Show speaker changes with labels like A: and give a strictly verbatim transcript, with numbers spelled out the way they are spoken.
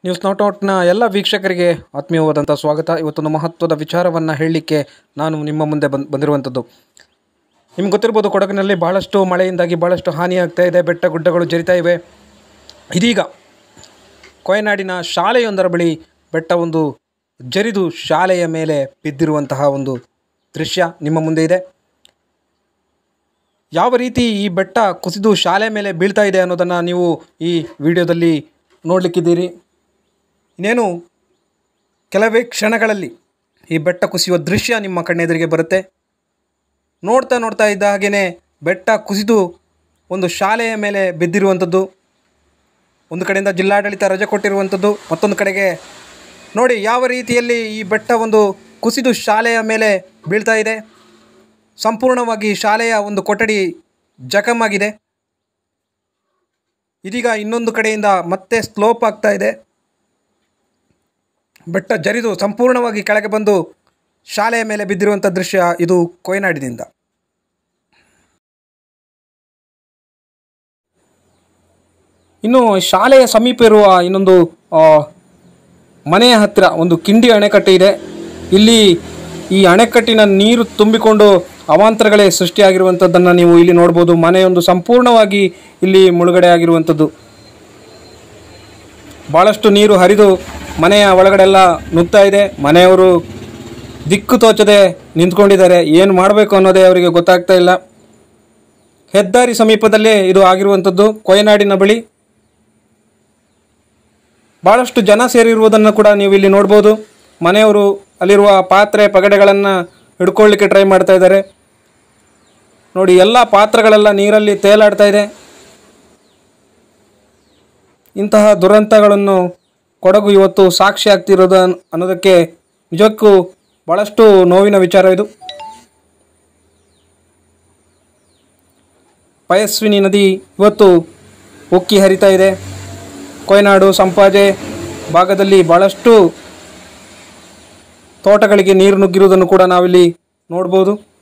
A: News not ಔಟ್ನ ಎಲ್ಲ ವೀಕ್ಷಕರಿಗೆ ಆತ್ಮೀಯವಾದಂಥ ಸ್ವಾಗತ. ಇವತ್ತೊಂದು ಮಹತ್ವದ ವಿಚಾರವನ್ನು ಹೇಳಲಿಕ್ಕೆ ನಾನು ನಿಮ್ಮ ಮುಂದೆ ಬಂದು ಬಂದಿರುವಂಥದ್ದು. ನಿಮ್ಗೆ ಗೊತ್ತಿರ್ಬೋದು, ಕೊಡಗಿನಲ್ಲಿ ಭಾಳಷ್ಟು ಮಳೆಯಿಂದಾಗಿ ಭಾಳಷ್ಟು ಹಾನಿಯಾಗ್ತಾ ಇದೆ. ಬೆಟ್ಟ ಗುಡ್ಡಗಳು ಜರಿತಾ ಇವೆ. ಇದೀಗ ಕೊಯನಾಡಿನ ಶಾಲೆಯೊಂದರ ಬಳಿ ಬೆಟ್ಟ ಒಂದು ಜರಿದು ಶಾಲೆಯ ಮೇಲೆ ಬಿದ್ದಿರುವಂತಹ ಒಂದು ದೃಶ್ಯ ನಿಮ್ಮ ಮುಂದೆ ಇದೆ. ಯಾವ ರೀತಿ ಈ ಬೆಟ್ಟ ಕುಸಿದು ಶಾಲೆ ಮೇಲೆ ಬೀಳ್ತಾ ಇದೆ ಅನ್ನೋದನ್ನು ನೀವು ಈ ವಿಡಿಯೋದಲ್ಲಿ ನೋಡಲಿಕ್ಕಿದ್ದೀರಿ. ಇನ್ನೇನು ಕೆಲವೇ ಕ್ಷಣಗಳಲ್ಲಿ ಈ ಬೆಟ್ಟ ಕುಸಿಯುವ ದೃಶ್ಯ ನಿಮ್ಮ ಕಣ್ಣೆದುರಿಗೆ ಬರುತ್ತೆ. ನೋಡ್ತಾ ನೋಡ್ತಾ ಇದ್ದ ಹಾಗೆಯೇ ಬೆಟ್ಟ ಕುಸಿದು ಒಂದು ಶಾಲೆಯ ಮೇಲೆ ಬಿದ್ದಿರುವಂಥದ್ದು. ಒಂದು ಕಡೆಯಿಂದ ಜಿಲ್ಲಾಡಳಿತ ರಜೆ ಕೊಟ್ಟಿರುವಂಥದ್ದು, ಮತ್ತೊಂದು ಕಡೆಗೆ ನೋಡಿ ಯಾವ ರೀತಿಯಲ್ಲಿ ಈ ಬೆಟ್ಟ ಒಂದು ಕುಸಿದು ಶಾಲೆಯ ಮೇಲೆ ಬೀಳ್ತಾ ಇದೆ. ಸಂಪೂರ್ಣವಾಗಿ ಶಾಲೆಯ ಒಂದು ಕೊಠಡಿ ಜಖಮಾಗಿದೆ. ಇದೀಗ ಇನ್ನೊಂದು ಕಡೆಯಿಂದ ಮತ್ತೆ ಸ್ಲೋಪ್ ಆಗ್ತಾ ಇದೆ. ಬೆಟ್ಟ ಜರಿದು ಸಂಪೂರ್ಣವಾಗಿ ಕೆಳಗೆ ಬಂದು ಶಾಲೆಯ ಮೇಲೆ ಬಿದ್ದಿರುವಂಥ ದೃಶ್ಯ ಇದು ಕೊಯನಾಡಿನಿಂದ. ಇನ್ನು ಶಾಲೆಯ ಸಮೀಪ ಇರುವ ಇನ್ನೊಂದು ಮನೆಯ ಹತ್ತಿರ ಒಂದು ಕಿಂಡಿ ಅಣೆಕಟ್ಟು ಇದೆ. ಇಲ್ಲಿ ಈ ಅಣೆಕಟ್ಟಿನ ನೀರು ತುಂಬಿಕೊಂಡು ಅವಾಂತರಗಳೇ ಸೃಷ್ಟಿಯಾಗಿರುವಂಥದ್ದನ್ನು ನೀವು ಇಲ್ಲಿ ನೋಡ್ಬೋದು. ಮನೆಯೊಂದು ಸಂಪೂರ್ಣವಾಗಿ ಇಲ್ಲಿ ಮುಳುಗಡೆ ಆಗಿರುವಂಥದ್ದು. ಭಾಳಷ್ಟು ನೀರು ಹರಿದು ಮನೆಯ ಒಳಗಡೆಲ್ಲ ನುಗ್ತಾ ಇದೆ. ಮನೆಯವರು ದಿಕ್ಕು ತೋಚದೆ ನಿಂತ್ಕೊಂಡಿದ್ದಾರೆ. ಏನು ಮಾಡಬೇಕು ಅನ್ನೋದೇ ಅವರಿಗೆ ಗೊತ್ತಾಗ್ತಾ ಇಲ್ಲ. ಹೆದ್ದಾರಿ ಸಮೀಪದಲ್ಲೇ ಇದು ಆಗಿರುವಂಥದ್ದು, ಕೊಯನಾಡಿನ ಬಳಿ. ಭಾಳಷ್ಟು ಜನ ಸೇರಿರುವುದನ್ನು ಕೂಡ ನೀವು ಇಲ್ಲಿ ನೋಡ್ಬೋದು. ಮನೆಯವರು ಅಲ್ಲಿರುವ ಪಾತ್ರೆ ಪಗಡೆಗಳನ್ನು ಹಿಡ್ಕೊಳ್ಳಿಕ್ಕೆ ಟ್ರೈ ಮಾಡ್ತಾ ಇದ್ದಾರೆ. ನೋಡಿ, ಎಲ್ಲ ಪಾತ್ರೆಗಳೆಲ್ಲ ನೀರಲ್ಲಿ ತೇಲಾಡ್ತಾ ಇದೆ. ಇಂತಹ ದುರಂತಗಳನ್ನು ಕೊಡಗು ಇವತ್ತು ಸಾಕ್ಷಿ ಆಗ್ತಿರೋದು ಅನ್ನೋದಕ್ಕೆ ನಿಜಕ್ಕೂ ಭಾಳಷ್ಟು ನೋವಿನ ವಿಚಾರ ಇದು. ಪಯಸ್ವಿನಿ ನದಿ ಇವತ್ತು ಉಕ್ಕಿ ಹರಿತಾ ಇದೆ. ಕೊಯನಾಡು ಸಂಪಾಜೆ ಭಾಗದಲ್ಲಿ ಭಾಳಷ್ಟು ತೋಟಗಳಿಗೆ ನೀರು ನುಗ್ಗಿರುವುದನ್ನು ಕೂಡ ನಾವಿಲ್ಲಿ ನೋಡ್ಬೋದು.